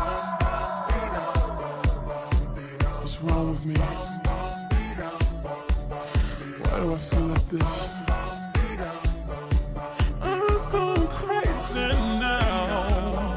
What's wrong with me? Why do I feel like this? I'm going crazy now.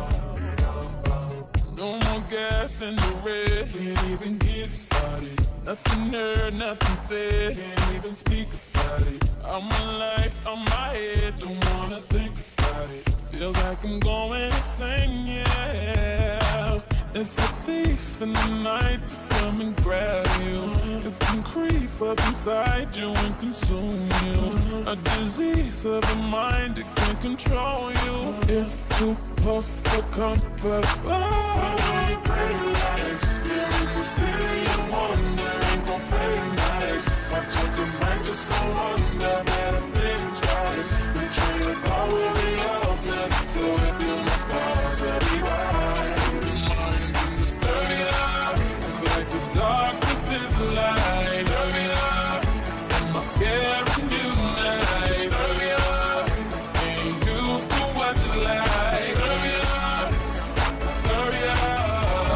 No more gas in the red. Can't even get started. Nothing heard, nothing said. Can't even speak about it. I'm my life, I'm my head. Don't wanna think about it. Feels like I'm going insane, yeah. It's a thief in the night to come and grab you. It can creep up inside you and consume you. A disease of the mind, it can control you. It's too close for comfort. Oh, paradise. You're in the city of wonder, ain't gon' pay nice. Watch out, you might just go under. Better think twice. We train a thought will be altered. So if you must pause, I'll be right. Disturbia, it's like the darkness is the light. Disturbia, am I scaring you tonight? Disturbia, ain't used to what you like. Disturbia, Disturbia.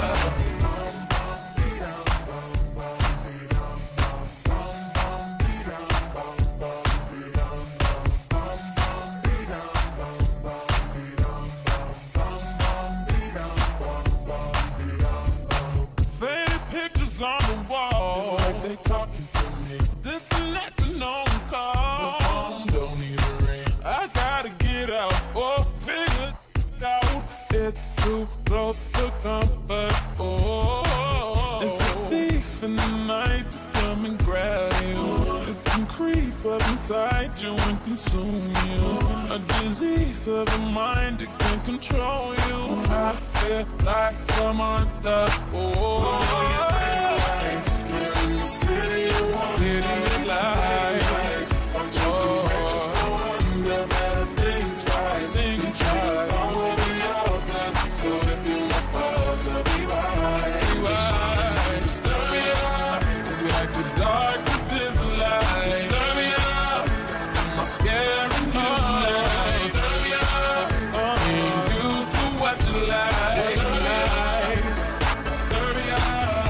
On the wall, it's like they talking to me. Disconnecting on the call. The phone don't even ring. I gotta get out or figure it out. It's too close to comfort. Oh, it's a thief in the night to come and grab you. It can creep up inside you and consume you. A disease of the mind, it can control you. I feel like a monster. Oh, you're in the city of wonder, city of lights. Watch out, you might just go under. Better think twice. Think twice. I will be altered. So if you must pause, I'll be right. Disturbia, it's like the darkness is the light. Disturbia, am I scaring you tonight? Disturbia, ain't used to what you like. Disturbia, Disturbia.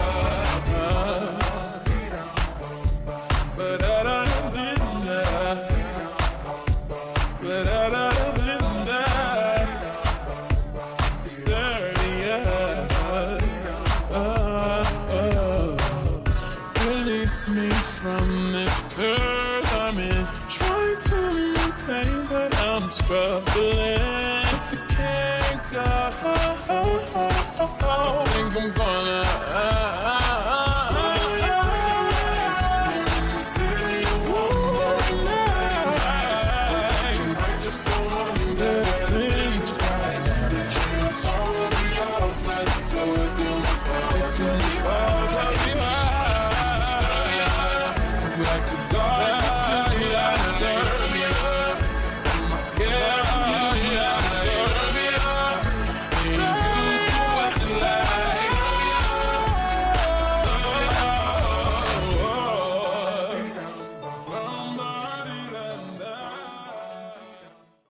Release me from this curse I'm in, trying to maintain, but I'm struggling.